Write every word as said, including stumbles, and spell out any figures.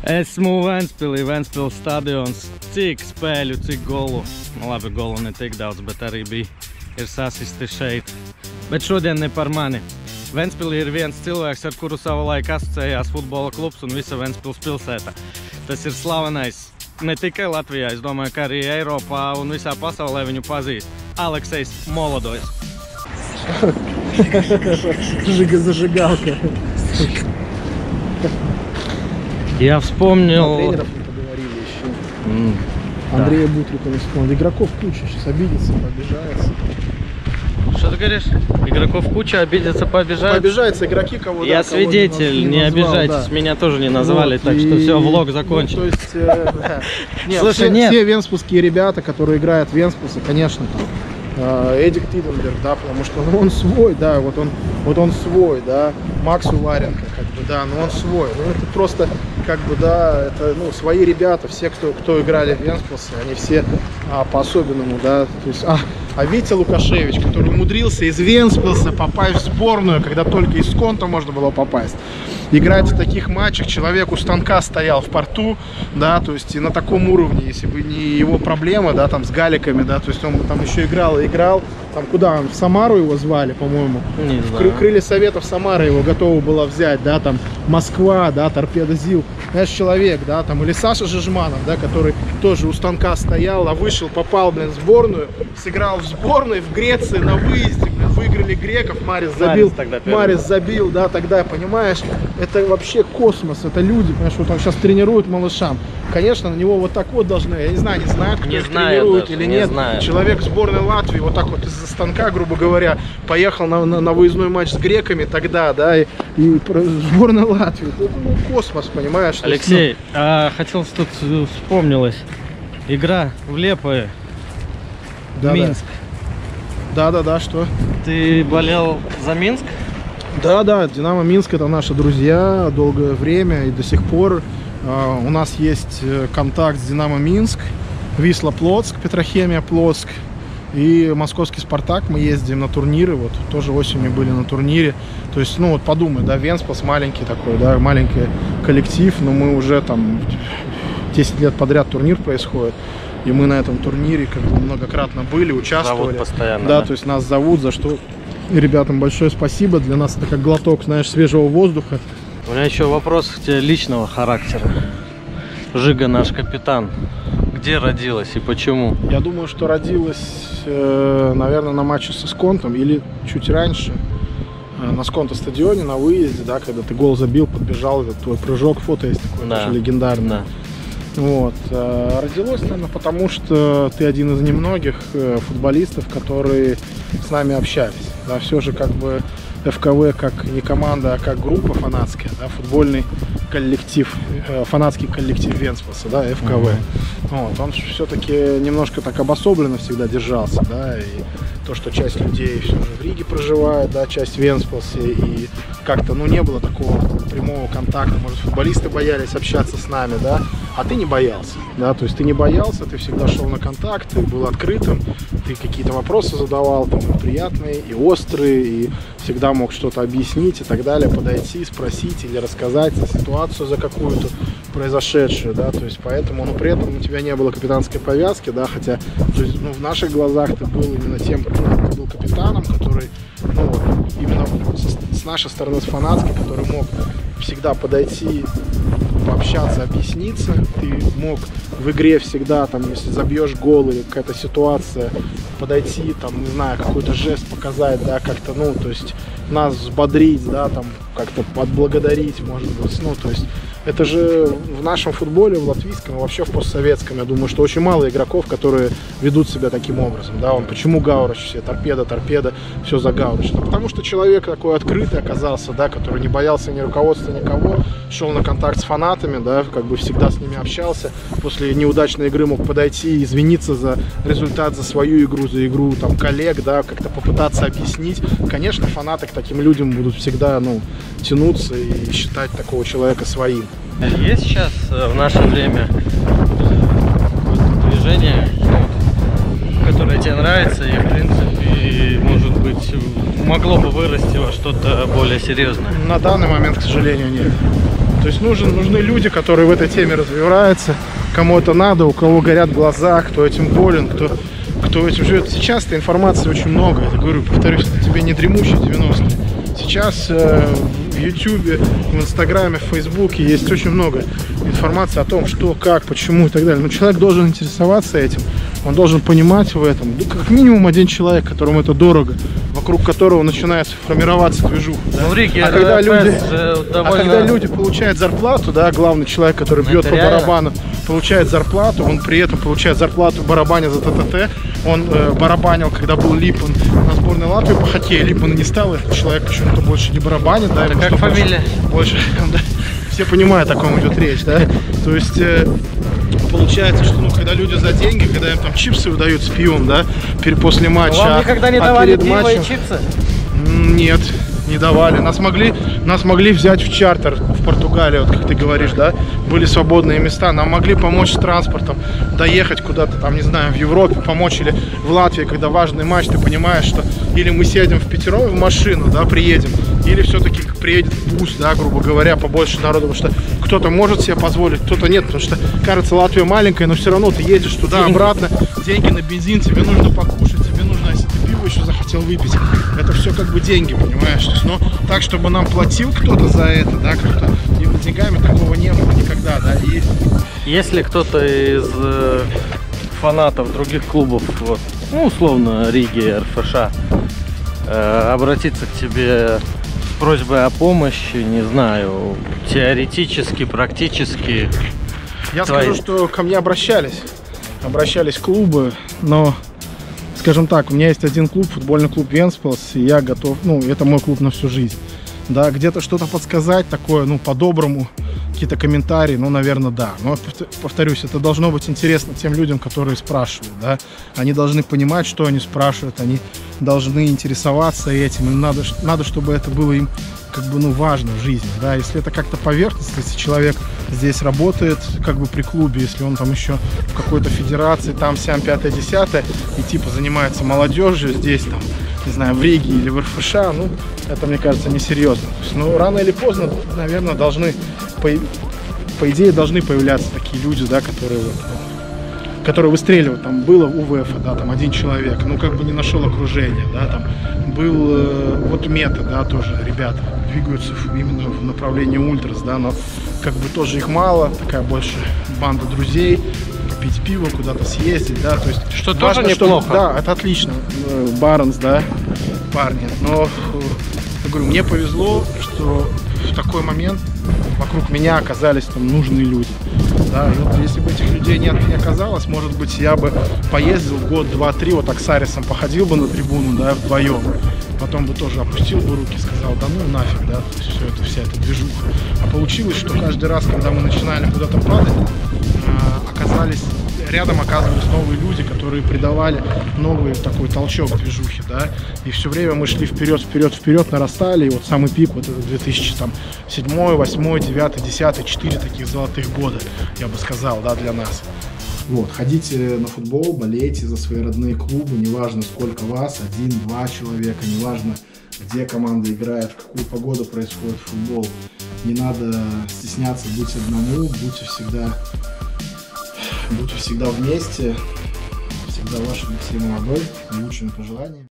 Esmu Ventspilī, Ventspils stadions. Cik spēļu, cik golu. Nu, labi, golu ne tik daudz, bet arī bija ir sasisti šeit. Bet šodien ne par mani. Ventspilī ir viens cilvēks, ar kuru savu laiku asociējās futbola klubs un visa Ventspils pilsēta. Tas ir slavenais ne tikai Latvijā, es domāju, ka arī Eiropā un visā pasaulē viņu pazīst. Aleksejs Molodojs. Зажигалка. Я вспомнил... Тренеров не поговорили еще. Mm, Андрея да. Бутрика не вспомнил. Игроков куча, сейчас обидится, побежается. Что ты говоришь? Игроков куча, обидятся, побежаются? Побежаются игроки, кого Я да, свидетель, не, не назвал, обижайтесь, да. Меня тоже не назвали, вот, так и... что все, влог закончен. Ну, то есть, э, да. нет, Слушай, все, нет. все венспилские ребята, которые играют в Венспилсе, конечно, там, Эдик Тиденберг, да, потому что ну, он свой, да, вот он, вот он свой, да, Макс Уваренко, как бы, да, но он свой, ну это просто, как бы, да, это, ну, свои ребята, все, кто, кто играли в Венспилсе, они все а, по-особенному, да, то есть, а, а Витя Лукашевич, который умудрился из Венспилса попасть в сборную, когда только из Конта можно было попасть, играть в таких матчах, человек у станка стоял в порту, да, то есть и на таком уровне, если бы не его проблема, да, там с галиками, да, то есть он там еще играл и играл, там куда он, в Самару его звали, по-моему, в Кры крылья Советов Самара его готова была взять, да, там Москва, да, Торпедо ЗИЛ, знаешь, человек, да, там, или Саша Жижманов, да, который тоже у станка стоял, а вышел, попал, блин, в сборную, сыграл в сборной в Греции на выезде, блин, выиграли греков, Марис забил, Марис, Марис забил, да, тогда, понимаешь, это вообще космос, это люди, понимаешь, вот он сейчас тренирует малышам. Конечно, на него вот так вот должны, я не знаю, не знают, кто не их знаю тренирует даже, или не нет. Знаю. Человек сборной Латвии вот так вот из-за станка, грубо говоря, поехал на, на, на выездной матч с греками тогда, да, и, и сборная Латвии. Это ну, космос, понимаешь? Алексей, ну... а хотел, тут вспомнилась игра в Лепое, да, Минск. Да-да-да, что? Ты болел за Минск? Да, да, Динамо Минск — это наши друзья долгое время, и до сих пор э, у нас есть контакт с Динамо Минск, Висла Плотск, Петрохемия Плотск и московский Спартак. Мы ездим на турниры, вот тоже осенью были на турнире. То есть, ну вот подумай, да, Венспилс маленький такой, да, маленький коллектив, но мы уже там десять лет подряд турнир происходит. И мы на этом турнире как бы многократно были, участвовали. Зовут постоянно, да, да, то есть нас зовут, за что ребятам большое спасибо. Для нас это как глоток, знаешь, свежего воздуха. У меня еще вопрос к тебе личного характера. Жига, наш капитан, где родилась и почему? Я думаю, что родилась, э, наверное, на матче со Сконтом или чуть раньше. Э, на Сконто стадионе, на выезде, да, когда ты гол забил, подбежал, этот твой прыжок, фото есть такой, да, тоже легендарный. Да. Вот. Родилось, наверное, потому что ты один из немногих футболистов, которые с нами общались. Да, все же как бы ФКВ как не команда, а как группа фанатская, да, футбольный коллектив, фанатский коллектив Венспилса, да, ФКВ. Mm-hmm. Вот, он все-таки немножко так обособленно всегда держался, да, и то, что часть людей все же в Риге проживает, да, часть в Венспилсе, и как-то, ну, не было такого прямого контакта, может, футболисты боялись общаться с нами, да, а ты не боялся, да, то есть ты не боялся, ты всегда шел на контакт, ты был открытым, ты какие-то вопросы задавал, там, и приятные, и острые, и всегда мог что-то объяснить и так далее, подойти, спросить или рассказать ситуацию за какую-то произошедшую, да, то есть поэтому, но при этом у тебя не было капитанской повязки, да, хотя, ну, в наших глазах ты был именно тем, ты был капитаном, который, ну, именно с, с нашей стороны, с фанатской, который мог всегда подойти, пообщаться, объясниться, ты мог в игре всегда, там, если забьешь гол или какая-то ситуация, подойти, там, не знаю, какой-то жест показать, да, как-то, ну, то есть нас взбодрить, да, там, как-то отблагодарить, может быть, ну, то есть это же в нашем футболе, в латвийском, и вообще в постсоветском, я думаю, что очень мало игроков, которые ведут себя таким образом, да, он, почему Гаурач, все, торпеда, торпеда, все за Гаурач, ну, потому что человек такой открытый оказался, да, который не боялся ни руководства, никого, шел на контакт с фанатами, да, как бы всегда с ними общался, после неудачной игры мог подойти, извиниться за результат, за свою игру, за игру, там, коллег, да, как-то попытаться объяснить. Конечно, фанаты к таким людям будут всегда, ну, тянуться и считать такого человека своим. Есть сейчас в наше время какое-то движение, ну, которое тебе нравится и, в принципе, может быть, могло бы вырасти во что-то более серьезное? На данный момент, к сожалению, нет. То есть нужен, нужны люди, которые в этой теме развиваются, кому это надо, у кого горят глаза, кто этим болен, кто, кто этим живет. Сейчас-то информации очень много, я говорю, повторюсь, это тебе не дремучие девяностые. Сейчас э, в Ютубе, в Инстаграме, в Фейсбуке есть очень много информации о том, что, как, почему и так далее. Но человек должен интересоваться этим, он должен понимать в этом. Как минимум один человек, которому это дорого, вокруг которого начинается формироваться движуха. Да? Ну, Рики, а, когда люди, довольно... а когда люди получают зарплату, да, главный человек, который бьет это по реально? барабану, получает зарплату, он при этом получает зарплату барабаня за ТТТ. Он э, барабанил, когда был Липман на сборной Латвии по хоккею. Липман не стал, этот человек почему-то больше не барабанит. Да, это как фамилия? Больше, больше да, все понимают, о ком идет речь. Да? То есть э, получается, что ну, когда люди за деньги, когда им там чипсы выдают с пивом, да, после матча. Вам никогда не а давали перед пиво матчем... и чипсы? Нет, не давали. Нас могли, нас могли взять в чартер в Португалии, вот как ты говоришь, да, были свободные места. Нам могли помочь с транспортом, доехать куда-то там, не знаю, в Европе, помочь, или в Латвии, когда важный матч, ты понимаешь, что или мы сядем в пятером в машину, да, приедем, или все-таки приедет бус, да, грубо говоря, побольше народу, потому что кто-то может себе позволить, кто-то нет, потому что, кажется, Латвия маленькая, но все равно ты едешь туда-обратно, деньги на бензин, тебе нужно покушать, тебе нужно, если ты пиво еще захотел выпить, это все как бы деньги, понимаешь, то есть, но так, чтобы нам платил кто-то за это, да, как-то деньгами такого не было никогда, да, и... Если кто-то из э, фанатов других клубов, вот, ну, условно, Риги, эр эф ша, э, обратиться к тебе с просьбой о помощи, не знаю, теоретически, практически. Я твои... скажу, что ко мне обращались, обращались клубы, но, скажем так, у меня есть один клуб, футбольный клуб Вентспилс, и я готов, ну, это мой клуб на всю жизнь. Да, где-то что-то подсказать такое, ну, по-доброму, какие-то комментарии, ну, наверное, да. Но, повторюсь, это должно быть интересно тем людям, которые спрашивают, да. Они должны понимать, что они спрашивают, они должны интересоваться этим. Им надо, надо, чтобы это было им, как бы, ну, важно в жизни, да. Если это как-то поверхностно, если человек здесь работает, как бы, при клубе, если он там еще в какой-то федерации, там, сям, пятое, десятое, и, типа, занимается молодежью здесь, там, не знаю, в Риге или в эр эф ша, ну, это, мне кажется, несерьезно. То есть, ну, рано или поздно, наверное, должны, по, по идее, должны появляться такие люди, да, которые, вот, которые выстреливают. Там было у УВФ, да, там один человек, ну, как бы не нашел окружения, да, там был э, вот Мета, да, тоже ребята двигаются в, именно в направлении ультрас, да, но как бы тоже их мало, такая больше банда друзей, пить пиво, куда-то съездить, да, то есть... Что важно, тоже неплохо. Чтобы, да, это отлично, Барнс, да, парни, но, я говорю, мне повезло, что в такой момент вокруг меня оказались там нужные люди, да, и вот если бы этих людей не, не оказалось, может быть, я бы поездил год, два, три, вот так с Арисом походил бы на трибуну, да, вдвоем, потом бы тоже опустил бы руки, сказал, да ну нафиг, да, то есть все это, вся эта движуха. А получилось, что каждый раз, когда мы начинали куда-то падать, оказались, рядом оказывались новые люди, которые придавали новый такой толчок движухе, да, и все время мы шли вперед, вперед, вперед, нарастали, и вот самый пик, вот это две тысячи седьмой, восьмой, девятый, десятый, четыре таких золотых года, я бы сказал, да, для нас. Вот, ходите на футбол, болейте за свои родные клубы, неважно сколько вас, один, два человека, неважно где команда играет, в какую погоду происходит футбол. Не надо стесняться быть одному, будьте всегда, будьте всегда вместе. Всегда ваш Алексей Молодой, с наилучшими пожеланиями.